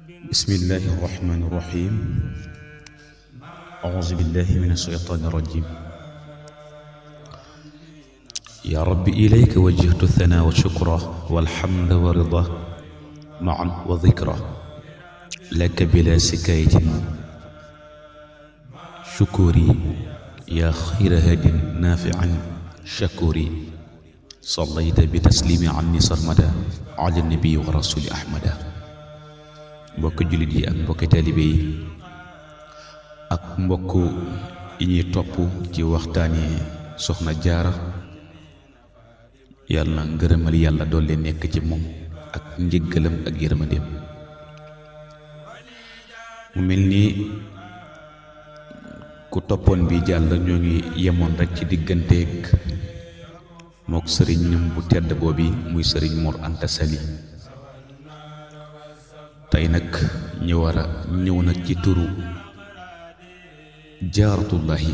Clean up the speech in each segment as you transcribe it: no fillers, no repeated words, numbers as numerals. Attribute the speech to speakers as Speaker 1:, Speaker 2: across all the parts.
Speaker 1: bismillahi irrahmani irrahim auzu billahi min alsheytaani irrajim ya rabbi ilayka wajjahtu thana wa shukra walhamda wa rida maan wa dhikra laka bila sikayatin shukuri ya xayra hadin nafian shakuri sallayta bi taslimi anni sarmada ala nabi wa rasuli ahmada. mbokk jullit yi ak mbokki taalibe yi ak mbokk yi ñuy topp ci waxtaani soxna jaara yàlla na ngërëmal yàlla doole nekk ci moom ak njëggalam ak yërmandeem. mu mel ni ku toppoon bi jàll ñoo ngi yemoon rek ci digganteeg mook sëriñam bu tedd boobi muy sëriñ Mor Anta Sali. tey nag ñu war a ñëw nag ci turu jaaratullahi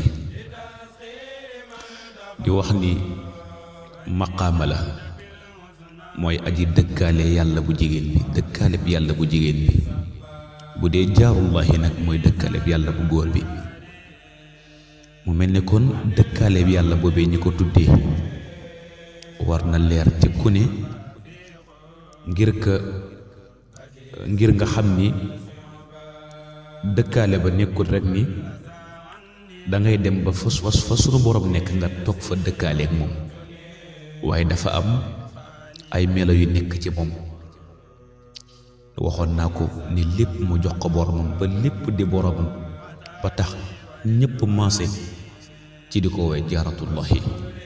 Speaker 1: di wax ni maqaama la mooy aji dëkkaale yàlla bu jigéen bi dëkkaale bi yàlla bu jigéen bi bu dee jaarullahi nag mooy dëkkaale bi yàlla bu góor bi. mu mel ni kon dëkkaale bi yàlla boobee ñi ko tuddee war na leer ci ku ne ngir nga xam ni dëkkaale ba nekkul rek ni dangay dem ba fa sunu borom nekk nga toog fa dëkkaaleek moom, waaye dafa am ay melo yu nekk ci moom. waxoon naa ko ni lépp mu jox ko boromam ba lépp di boromam ba tax ñépp maase ci di ko woy jaaratullahi.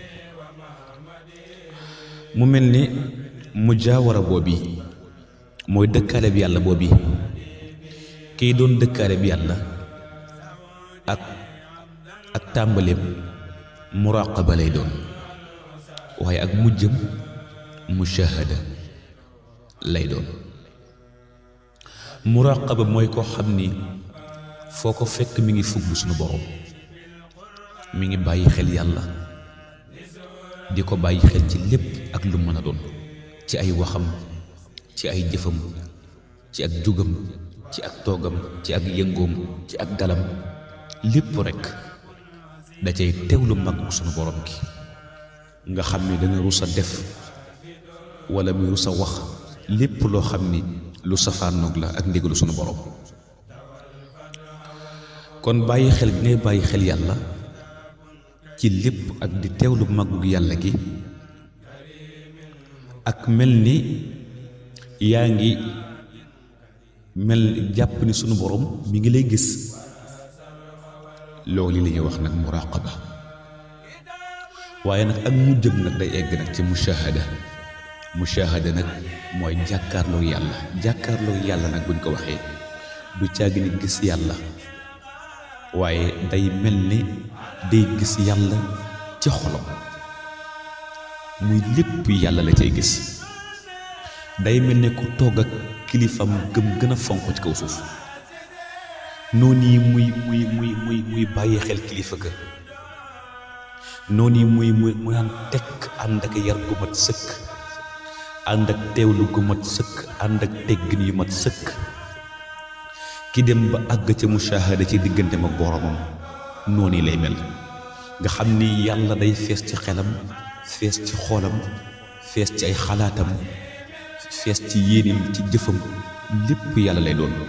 Speaker 1: mu mel ni mujaawara boobi mooy dëkkaale bi yàlla boobi kiy doon dëkkaale bi yàlla ak tàmbaleem muraqaba lay doon, waaye ak mujjam mushahada lay doon. muraqaba mooy koo xam ni foo ko fekk mi ngi fugg suñu borom, mi ngi bàyyi xel yàlla, di ko bàyyi xel ci lépp ak lu mën a doon, ci ay waxam, ci ay jëfam, ci ak jugam, ci ak toogam, ci ak yëngoom, ci ak dalam, lépp rekk da cay teewlu mag suñu borom gi nga xam ni dana rus a def wala muy rus a wax lépp loo xam ni lu safaanoog la ak ndigalu suñu borom. kon bàyyi xel gi ngay bàyyi xel yàlla ci lépp ak di teewlu màggug yàlla gi ak mel ni yaa ngi mel jàpp ni sunu borom mi ngi lay gis, loolu li ñuy wax nag muraqaba. waaye nag ak mujjëm nag day egg nag ci mushahada nag mooy jàkkaarloo yàlla nag buñ ko waxee du caagi ni gis yàlla, waaye day mel ni day gis yàlla ci xolam, muy lépp yàlla la cay gis. day mel ne ku toog ak kilifam gëm gën a fonk ci kaw suuf, noonu yi muy bàyyi xel kilifa ga, noonu yi muy ànd tekk ànd ak yar gu mat sëkk, ànd ak teewlu gu mat sëkk, ànd ak teggin yu mat sëkk. ki dem ba àgg ca mushahada ci digganteem ak boromam noonu yi lay mel, nga xam ni yàlla day fees ci xelam, fees ci xoolam, fees ci ay xalaatam, fees ci yéenim, ci jëfam, lépp yàlla lay doon.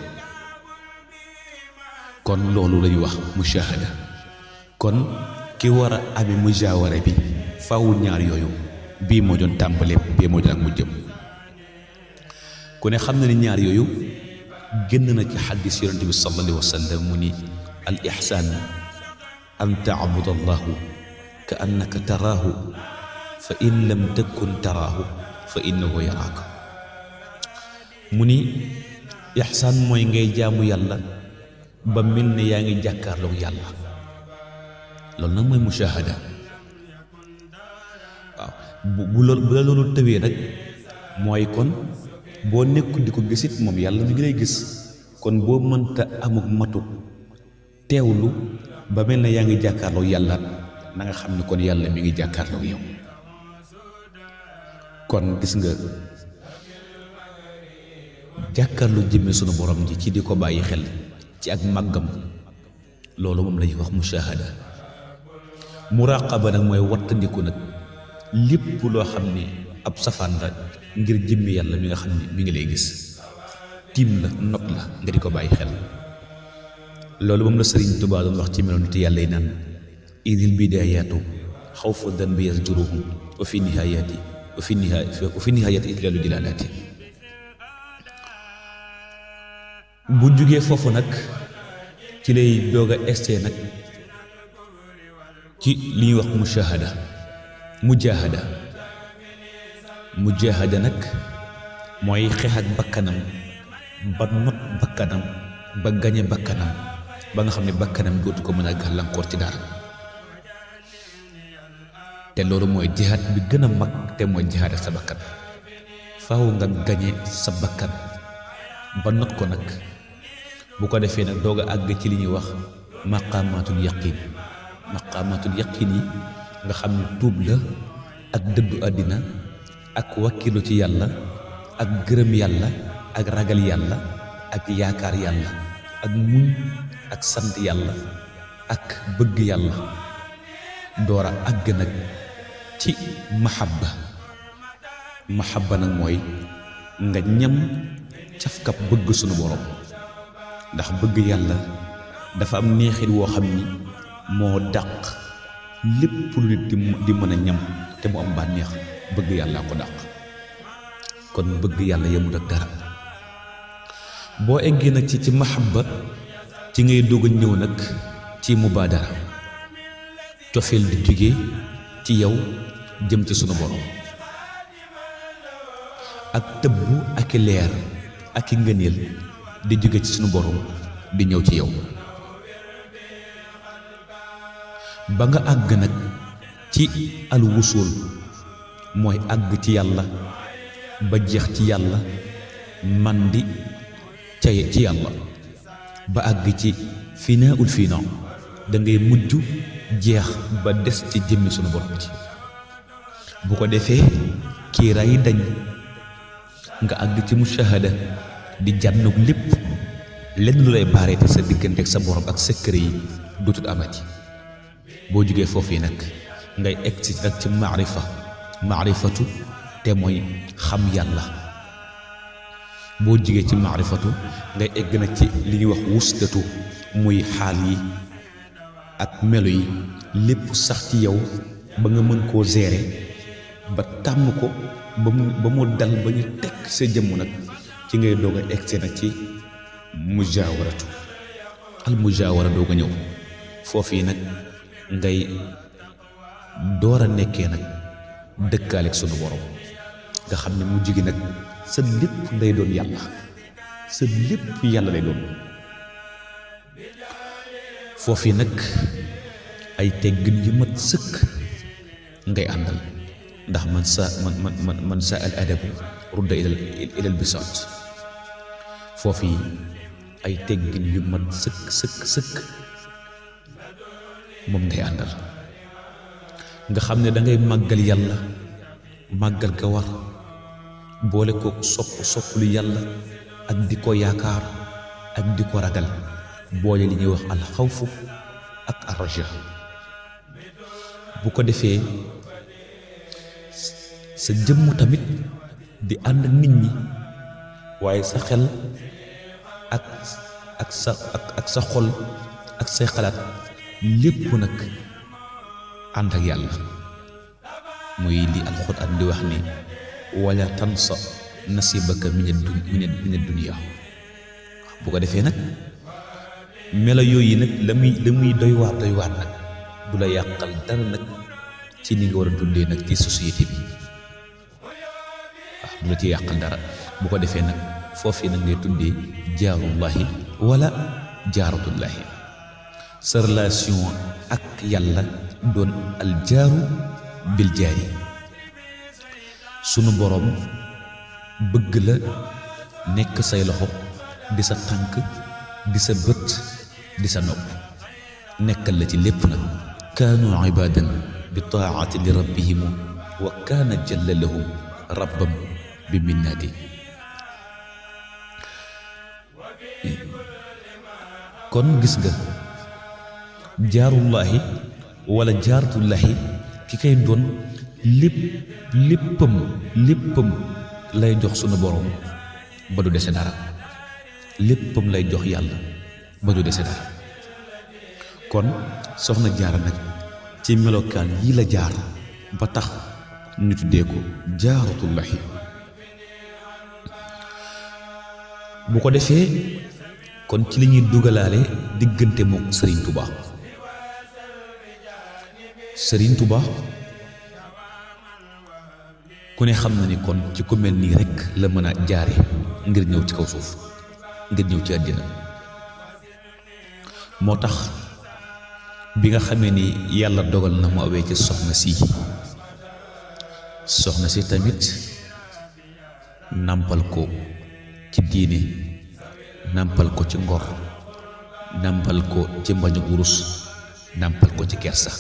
Speaker 1: kon loolu lañuy wax mushahada. kon ki war a ami mujaawara bi faaw ñaar yooyu, bii moo doon tàmbaleem, bii moo doon ak mujjëm. ku ne xam na ni ñaar yooyu génn na ci xaddis yonente bi sallallahu alayhi wa sallam mu ni al ihsaan an taabuda allahu ka annaka taraahu fa in lam takun taraahu fa innahu yaraaka. mu ni ihsaan mooy ngay jaamu yàlla ba mel ne yaa ngi jàkkaarloog yàlla, loolu nag mooy mushahada. waaw bu la loolu tëwee nag mooy kon boo nekkul di ko gisit moom yàlla mi ngi lay gis. kon boo mënta amuk matu teewlu ba mel ne yaa ngi jàkkaarloog yàlla, na nga xam ni kon yàlla mi ngi jàkkaarloog yow. kon gis nga jàkkaarlu jëmme sunu borom ji ci di ko bàyyi xel ci ak màggam loolu moom la ñuy wax mushahada. muraqaba nag mooy wattandiku nag lépp loo xam ni ab safaan la ngir jëmmi yàlla mi nga xam ni mi ngi lay gis tiim la not la nga di ko bàyyi xel. loolu moom la Sëriñ Tuubaa doon wax ci meloon nit yàlla yi naan idil bidayaatu xawfu danbi yasjuruhum wa fi nihaayati itlaalu jalaalaati. bu jugee foofu nag ci lay doog a estee nag ci li ñuy wax mujaahada nag mooy xeex ak bakkanam ba not bakkanam ba gañe bakkanam ba nga xam ne bakkanam dootu ko mën a gàllankoor ci dara. te loolu mooy jihaad bi gën a mag te mooy jihaad ak sa bakkan. faaw nga gañe sa bakkan ba not ko nag bu ko defee nag doog a àgg ci li ñuy wax maqaamaatul yaqiin yi nga xam ne tuub la ak dëddu àddina ak wakkilu ci yàlla ak gërëm yàlla ak ragal yàlla ak yaakaar yàlla ak muñ ak sant yàlla ak bëgg yàlla door a àgg nag ci mahabba nag mooy nga ñam cafkab bëgg sunu borom. ndax bëgg yàlla dafa am neexit woo xam ni moo dàq lépp lu nit di mën a ñam te mu am bànneex bëgg yàlla ko dàq. kon bëgg yàlla yemut ak dara. boo eggee nag ci mahabba ci ngay doog a ñëw nag ci mubaadara cofeel di jóge ci yow jëm ci sunu borom ak tëbbu ak leer ak i ngëneel di jóge ci sunu borom di ñëw ci yow ba nga àgg nag ci alwusul mooy àgg ci yàlla ba jeex ci yàlla mandi ca ci yàlla ba àgg ci finaaul finaa da ngay mujj jeex ba des ci jëmmi sunu borom ci bu ko defee kiiraay dañ nga àgg ci mushahada di jànnoog lépp lenn lu lay baareete sa diggante ak sa borom ak secret yi dootul amati. boo jógee foofu yi nag ngay egg ci nag ci maarifatu te mooy xam yàlla. boo jógee ci maarifatu ngay egg nag ci li ñuy wax wusdatu muy xaal yi ak melo yi lépp sax ci yow ba nga mën koo gérer ba tàmm ko ba mu dal ba ñu tekk sa jëmm nag ci ngay doog a egg nag ci mujaawaratu al mujaawara doog a ñëw foofu yi nag ngay door a nekkee nag dëkkaaleeg sunu borom nga xam ne mujj gi nag sa lépp day doon yàlla sa lépp yàlla lay doon. foofu yi nag ay teggin yu mat sëkk ngay àndal ndax man sa al adab rudda ilal bisaat. foofu yi ay teggin yu mat sëkk moom ngay àndal nga xam ne dangay màggal yàlla màggal ga war boole ko sopp lu yàlla ak di ko yaakaar ak di ko ragal boole li ñuy wax alxawfu ak arraja. bu ko defee sa jëmm tamit di ànd ak nit ñi waaye sa xel ak sa xol ak say xalaat lépp nag ànd ak yàlla muy li alxuraan di wax ni wala tansa nasibaka min ad-dunya. bu ko defee nag melo yooyu nag la muy doy waar nag du la yàqal dara nag ci ni nga war a dundee nag ci société bi waaw du la ci yàqal dara. bu ko defee nag foofu nag ngay tuddee jaarullahi wala jaaratullahi. sa relation ak yàlla doon aljaaru bil jaari. sunu boroom bëgg la nekk say loxo di sa tànk di sa bët di sa nopp nekkal la ci lépp nag. kaanu ibadan bi taati li rabbihim wa kaana jalla lahum rabbam bi minnaati. kon gis nga jaarullahi wala jaaratullahi ki kay doon léppam lay jox sunu borom ba du dese dara léppam lay jox yàlla ba du dese dara kon soxna jaara nag ci melokaan yi la jaar ba tax ñu tuddee ko jaaratullahi bu ko defee kon ci li ñuy dugalaale diggante mook Serigne Touba Serigne Touba ku ne xam na ni kon ci ku mel nii rekk la mën a jaare ngir ñëw ci kaw suuf ngir ñëw ci àddina moo tax bi nga xamee ni yàlla dogal na mu awee ci soxna si tamit nàmpal ko ci diine nàmpal ko ci ngor nàmpal ko ci mbañu wurus nàmpal ko ci kersa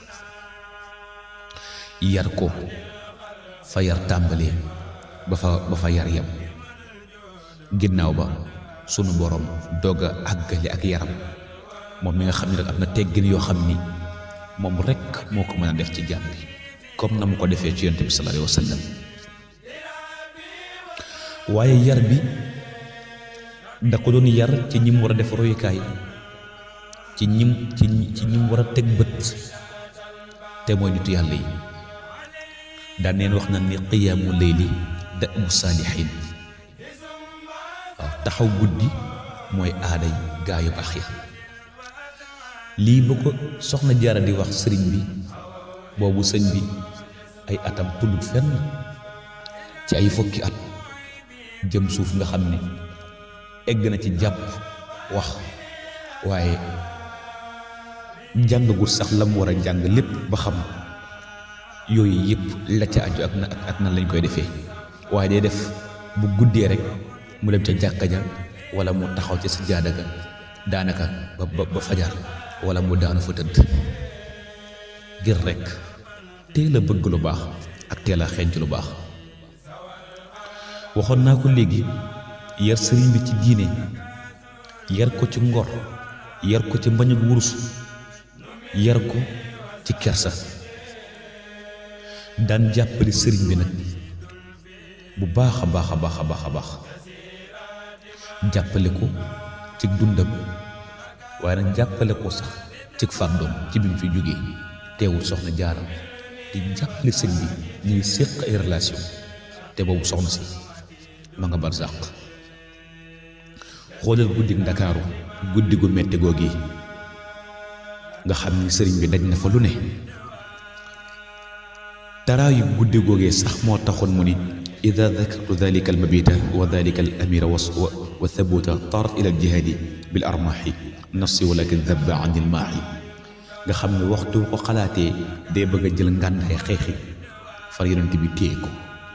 Speaker 1: yar ko fa yar tàmbalee ba fa yar yam ginnaaw ba sunu borom doog a àggale ak yaram moom mi nga xam ne rek am na teggin yoo xam ni moom rekk moo ko mën a def ci jàmm bi comme na mu ko defee ci yonent bi sallallahu alayhi wa sallam waaye yar bi da ko doon yar ci ñim war a def royukaay ci ñim war a teg bët te mooy nitu yàlla yi daan neen wax na ni qiyaamu layli da'bu saalihiin waaw taxaw guddi mooy aaday gaa yu baax ya lii ba ko soxna jaara di wax sëriñ bi boobu sëñ bi ay atam tuddut fenn ci ay fukki at jëm suuf nga xam ne egg na ci jàpp wax waaye jàngagul sax la mu war a jàng lépp ba xam yooyu yëpp la ca aju ak nan lañ koy defee waaye day def bu guddee rek mu dem ca jàkka ja wala mu taxaw ca sajaada ga daanaka ba fajar wala mu daanu fa tëdd ngir rek teel a bëgg lu baax ak teel a xeeñc lu baax waxoon naa ko léegi yar sëriñ bi ci diine yar ko ci ngor yar ko ci mbañ ak wurus yar ko ci kersa daan jàppale sëriñ bi nag bu baax a baax jàppale ko ci dundam waaye nag jàppale ko sax ci fàddoom ci bi mu fi jógee teewul soxna Jaara di jàppale sëñ bi ñuy séq ay relation te boobu soxna si ma nga barsàq xoolal guddi Ndakaaru guddi gu metti googi nga xam ni sëriñ bi daj na fa lu ne taraayu guddi googee sax moo taxoon mu ni ida dakartu dalika almabita wa dalika al amira wa thabuta tarat ila aljihaadi bil armaaxi nafsi walakin dabba an ilmaaxi nga xam ne waxtu ko xalaatee day bëgg a jël ngàndaay xeexi far yonent bi téye ko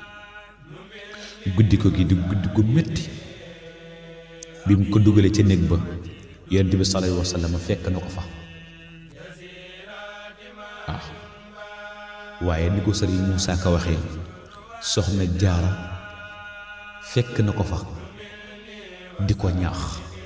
Speaker 1: guddi ko gi di guddi gu metti bi mu ko dugalee ca néeg ba yonent bi sallallahu alayhi wa sallam fekk na ko fa waaw waaye ni ko sëriñ Muusaa Ka waxee soxna Jaara fekk na ko fa di ko ñaax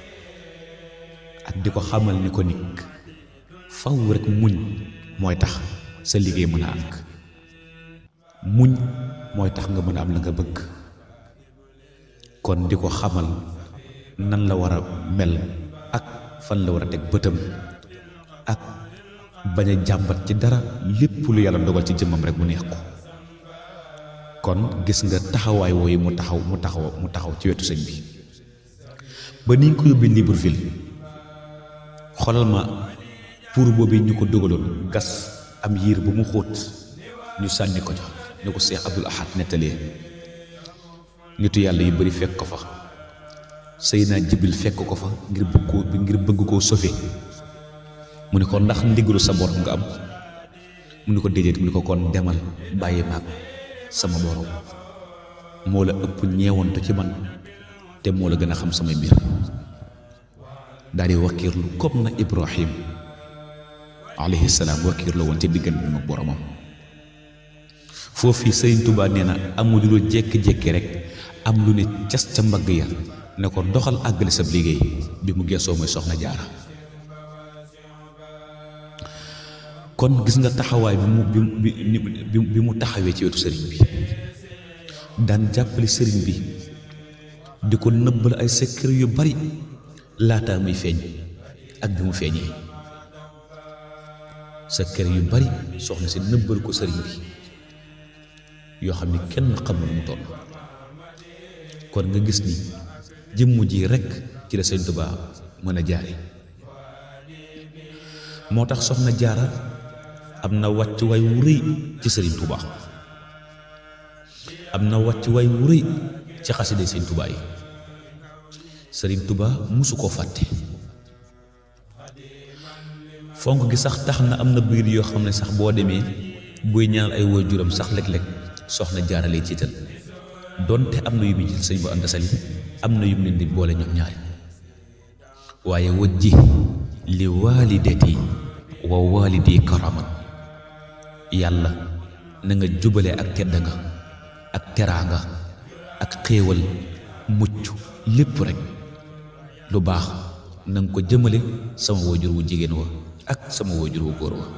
Speaker 1: ak di ko xamal ni ko nit faw rek muñ mooy tax sa liggéey mën a àgg muñ mooy tax nga mën a am la nga bëgg kon di ko xamal nan la war a mel ak fan la war a teg bëtam ak bañ a jàmbat ci dara lépp lu yàlla dogal ci jëmmam rek mu neex ko kon gis nga taxawaay wooyu mu taxaw ci wetu sëñ bi ba ni ñu ko yóbbee Libreville xoolal ma pour boobu ñu ko dogaloon gas am yiir bu mu xóot ñu sànni ko jox ñu ko Seex Abdul Ahad nettalee nitu yàlla yu bari fekk ko fa Seydina Jibril fekk ko fa ngir bëgg koo sauver mu ne ko ndax ndigalu sa borom nga am mu ne ko déedéet mu ne ko kon demal bàyyi maag sama borom moo la ëpp ñeewantu ci man te moo la gën a xam samay mbir daal di wakkiirlu comme na Ibrahim alayhi salaam wakkiirlu woon ci diggante ak boromam foofu Sëriñ Tuubaa nee na amul lu jékki-jékki rek am lu ne cas ca mbagg ya ne ko doxal àggale sab liggéey. bi mu geesoo mooy soxna jaara. kon gis nga taxawaay bi mu taxawee ci wetu sëriñ bi daan jàppale sëriñ bi di ko nëbbal ay secret yu bari laataa muy feeñ ak bi mu feeñee. secret yu bari soxna si nëbbal ko sëriñ bi yoo xam ne kenn xamul mu toll. kon nga gis ni jëmm ji rekk ci la Sëriñ Tuubaa mën a jaare. moo tax soxna jaara am na wàccuwaay wu rëy ci Sëriñ Tuubaa, am na wàccuwaay wu rëy ci xasida Sëriñ Tuubaa yi. Sëriñ Tuubaa musu koo fàtte. fonk gi sax tax na am na biir yoo xam ne sax boo demee buy ñaan ay waajuram sax léeg-léeg soxna jaara lay ciital, donte am na yu muy jël sëñ bu Anta Sali am na yu mu leen di boole ñoom ñaari. waaye wajji li waalidati wa waalidi karaman, yàlla na nga jubale ak tedd nga ak teraanga ak xéewal mucc lépp rek lu baax na nga ko jëmale sama waajur wu jigéen wa ak sama waajur wu góor wa.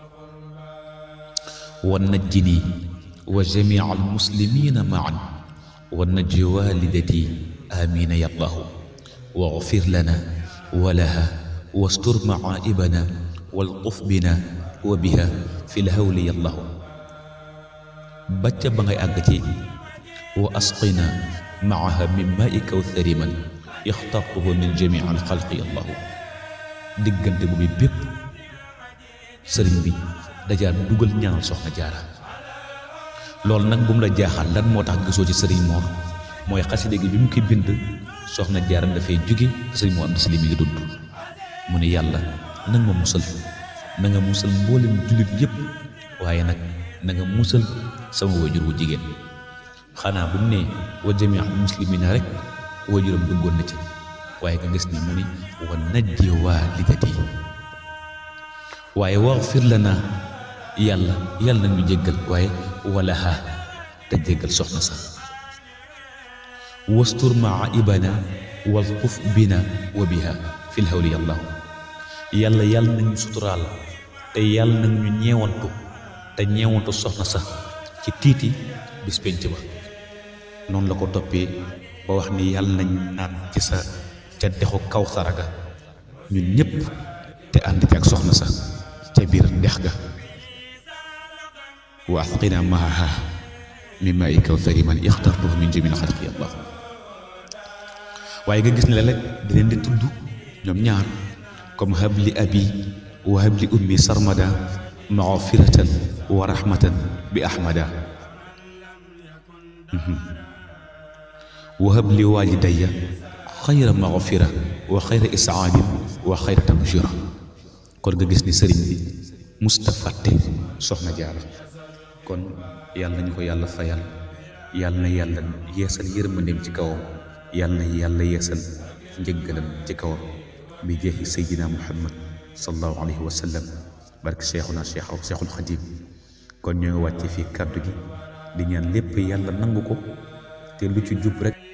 Speaker 1: wa najjini wa jamii al muslimina maan wa najji walidati amina yallahu waghfir lana wa laha wastur maaibana waltuf bina wa biha fi lhawli yallahu. bàcca ba ngay àgg ci wa asqina maaha min maai kawthari man ixtartuhu min jamii al xalqi yallahu. diggante bu bi bépp sëriñ bi dajaa dugal ñaanal soxna jaara. loolu nag bu mu la jaaxal lan moo tax gisoo ci sëriñ Moor, mooy xaside gi bi mu koy bind soxna jaara dafay jóge sëriñ Moor Anta Sali mi ngi dund. mu ne yàlla nag ma musal, na nga musal mboolem jullit yépp, waaye nag na nga musal sama waajur wu jigéen. xanaa bu mu ne wa jamii al muslimina rek waajuram duggoon na ci, waaye nga gis ni mu ni wa najji waalidati, waaye waghfir lana yàlla na ñu jéggal, waaye walaha te jéggal soxna sa. wastur maa ibana waltuf bina wa biha fi lhawli yallahu. yàlla nañu suturaal te yàlla nañu ñeewantu te ñeewantu soxna sa ci tiiti bis penc ba. noonu la ko toppee ba wax ni yàlla nañ naan ci sa ca dexu kaw saraga ñun ñépp te ànd ci ak soxna sa ca biir dex ga. wa asqina maaha min maai kawthari man ixtartuhu min jamil xalqi allah. waaye nga gis ne la di leen di tudd ñoom ñaar comme habli abi wa habli ummi sarmada maghfiratan wa rahmatan bi ahmada. wa habli walidayya xayra maghfira wa xayra isaadin wa xayra tabshira. kon nga gis ni sëriñ bi musta fàtte soxna jaara. kon yàlla nañu ko yàlla fayal, yàlla na yàlla yeesal yërmandeem ci kawam, yàlla na yàlla yeesal njëggalam ci kawam bi jeexi sayyidina muhammad sallallahu alayhi wa sallam. barke cheikhuna cheikhul xadim. kon ñoo ngi wàcce fii kàddu gi di ñaan lépp yàlla nangu ko te lu ci jub rek